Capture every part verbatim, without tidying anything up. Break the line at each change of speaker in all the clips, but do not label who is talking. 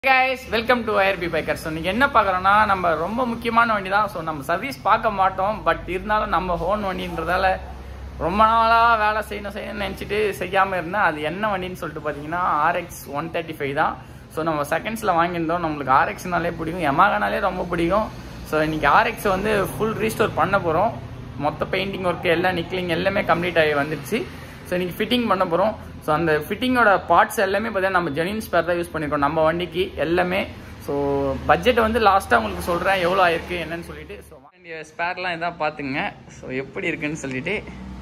Guys, welcome to I R B Bikers. So நீங்க என்ன பார்க்கறோம்னா நம்ம ரொம்ப முக்கியமான வண்டி தான். ஸோ நம்ம சர்வீஸ் பார்க்க மாட்டோம், பட் இருந்தாலும் நம்ம ஹோன் வண்டின்றதால ரொம்ப நாளாக வேலை செய்யணும் செய்யணும்னு நினச்சிட்டு செய்யாமல் இருந்தேன். அது என்ன வண்டின்னு சொல்லிட்டு பார்த்தீங்கன்னா R X one thirty-five தான். ஸோ நம்ம செகண்ட்ஸில் வாங்கியிருந்தோம். நம்மளுக்கு R X-னாலே பிடிக்கும், Yamaha-னாலே ரொம்ப பிடிக்கும். ஸோ இன்னைக்கு R X வந்து ஃபுல் ரீஸ்டோர் பண்ண போகிறோம். மொத்த பெயிண்டிங் ஒர்க்கு எல்லாம் நிக்லிங் எல்லாமே கம்ப்ளீட் ஆகி வந்துடுச்சு. ஸோ இன்னைக்கு ஃபிட்டிங் பண்ண போகிறோம். ஸோ அந்த ஃபிட்டிங்கோட பார்ட்ஸ் எல்லாமே பார்த்தீங்கன்னா நம்ம ஜெனின் ஸ்பேர் தான் யூஸ் பண்ணியிருக்கோம் நம்ம வண்டிக்கு எல்லாமே. ஸோ பட்ஜெட் வந்து லாஸ்ட்டாக உங்களுக்கு சொல்கிறேன் எவ்வளோ ஆயிருக்கு என்னன்னு சொல்லிட்டு. ஸோ வண்டிய ஸ்பேர்லாம் இதான் பார்த்துங்க. ஸோ எப்படி இருக்குன்னு சொல்லிட்டு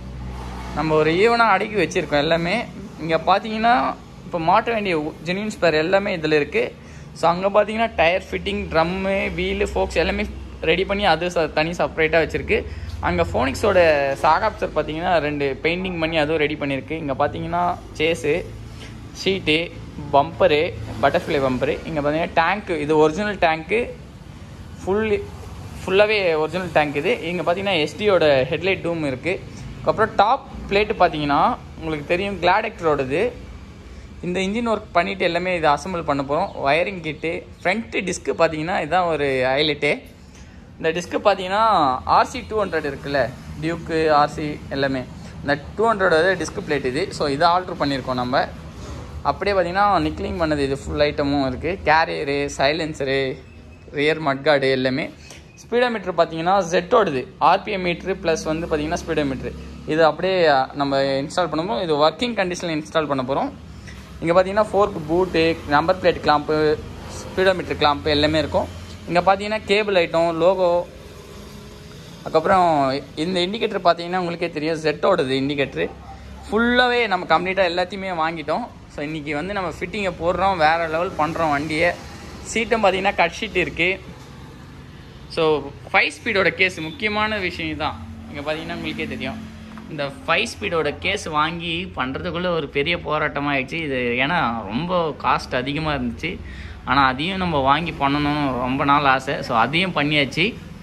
நம்ம ஒரு ஈவனாக அடுக்கி வச்சுருக்கோம் எல்லாமே. இங்கே பார்த்தீங்கன்னா இப்போ மாட்ட வேண்டிய ஜெனின் ஸ்பேர் எல்லாமே இதில் இருக்குது. ஸோ அங்கே பார்த்தீங்கன்னா tyre fitting, drum, wheel, forks எல்லாமே ரெடி பண்ணி அது தனி செப்பரேட்டாக வச்சுருக்கு. அங்கே ஃபோனிக்ஸோட சாகாப்சர் பார்த்தீங்கன்னா ரெண்டு பெயிண்டிங் பண்ணி அதுவும் ரெடி பண்ணியிருக்கு. இங்கே பார்த்தீங்கன்னா chassis, sheet, bumper, butterfly bumper. இங்கே பார்த்தீங்கன்னா டேங்க்கு, இது ஒரிஜினல் டேங்க்கு, ஃபுல் ஃபுல்லாகவே ஒரிஜினல் டேங்க் இது. இங்கே பார்த்தீங்கன்னா எஸ்டியோட ஹெட்லைட் டூம் இருக்குது. அதுக்கப்புறம் டாப் பிளேட்டு பார்த்தீங்கன்னா உங்களுக்கு தெரியும் கிளாடெக்டரோடது. இந்த இன்ஜின் ஒர்க் பண்ணிவிட்டு எல்லாமே இதை அசம்பிள் பண்ண போகிறோம். ஒயரிங் கிட்டு, ஃப்ரண்ட்டு டிஸ்க்கு பார்த்தீங்கன்னா இதுதான் ஒரு ஹைலைட்டே. இந்த டிஸ்க்கு பார்த்தீங்கன்னா ஆர்சி டூ ஹண்ட்ரட் இருக்குல்ல, டியூக்கு ஆர்சி எல்லாமே இந்த டூ ஹண்ட்ரடோட டிஸ்க் பிளேட் இது. ஸோ இதை ஆல்ட்ரு பண்ணியிருக்கோம் நம்ம. அப்படியே பார்த்தீங்கன்னா நிக்லிங் பண்ணது இது ஃபுல் ஐட்டமும் இருக்குது. கேரியரு, சைலன்சரு, ரியர் மட்கார்டு எல்லாமே. ஸ்பீடோமீட்ரு பார்த்தீங்கன்னா ஜெட்டோடுது, ஆர்பிஎம் மீட்ரு ப்ளஸ் வந்து பார்த்தீங்கன்னா ஸ்பீடோமீட்ரு. இது அப்படியே நம்ம இன்ஸ்டால் பண்ணும்போது இது ஒர்க்கிங் கண்டிஷனில் இன்ஸ்டால் பண்ண போகிறோம். இங்கே பார்த்தீங்கன்னா fork boot, number plate clamp, speedometer clamp எல்லாமே இருக்கும். இங்கே பார்த்தீங்கன்னா கேபிள் ஐட்டம், லோகோ. அதுக்கப்புறம் இந்த இண்டிகேட்டர் பார்த்தீங்கன்னா உங்களுக்கே தெரியும் ஜெட்டோடது இண்டிகேட்ரு. ஃபுல்லாகவே நம்ம கம்ப்ளீட்டாக எல்லாத்தையுமே வாங்கிட்டோம். ஸோ இன்றைக்கி வந்து நம்ம ஃபிட்டிங்கை போடுறோம், வேறு லெவல் பண்ணுறோம் வண்டியை. சீட்டும் பார்த்தீங்கன்னா கட் ஷீட் இருக்குது. ஸோ ஃபைவ் ஸ்பீடோட கேஸ் முக்கியமான விஷயம் தான். இங்கே பார்த்தீங்கன்னா உங்களுக்கே தெரியும் இந்த ஃபைவ் ஸ்பீடோட கேஸ் வாங்கி பண்ணுறதுக்குள்ளே ஒரு பெரிய போராட்டமாக ஆயிடுச்சு இது. ஏன்னா ரொம்ப காஸ்ட் அதிகமாக இருந்துச்சு. ஆனால் அதையும் நம்ம வாங்கி பண்ணணும் ரொம்ப நாள் ஆசை. ஸோ அதையும் பண்ணியாச்சு.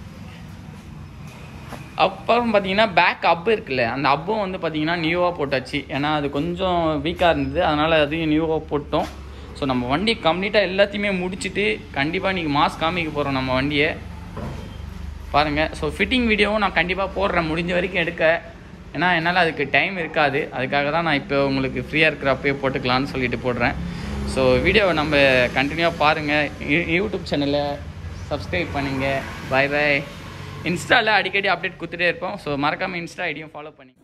அப்புறம் பார்த்தீங்கன்னா பேக் அப்பு இருக்குல்ல, அந்த அப்பும் வந்து பார்த்திங்கன்னா நியூவாக போட்டாச்சு. ஏன்னா அது கொஞ்சம் வீக்காக இருந்தது, அதனால் அதையும் நியூவாக போட்டோம். ஸோ நம்ம வண்டி கம்ப்ளீட்டாக எல்லாத்தையுமே முடிச்சுட்டு கண்டிப்பாக இன்றைக்கி மாஸ் காமிக்க போகிறோம் நம்ம வண்டியை பாருங்கள். ஸோ ஃபிட்டிங் வீடியோவும் நான் கண்டிப்பாக போடுறேன், முடிஞ்ச வரைக்கும் எடுக்க. ஏன்னா என்னால் அதுக்கு டைம் இருக்காது, அதுக்காக தான் நான் இப்போ உங்களுக்கு ஃப்ரீயாக இருக்கிறப்பே போட்டுக்கலான்னு சொல்லிட்டு போடுறேன். ஸோ வீடியோவை நம்ம கண்டினியூவாக பாருங்கள். யூடியூப் சேனலை சப்ஸ்கிரைப் பண்ணுங்கள். பாய் பாய். இன்ஸ்டாவில் அடிக்கடி அப்டேட் கொடுத்துட்டே இருப்போம். ஸோ மறக்காமல் இன்ஸ்டா ஐடியும் ஃபாலோ பண்ணிங்க.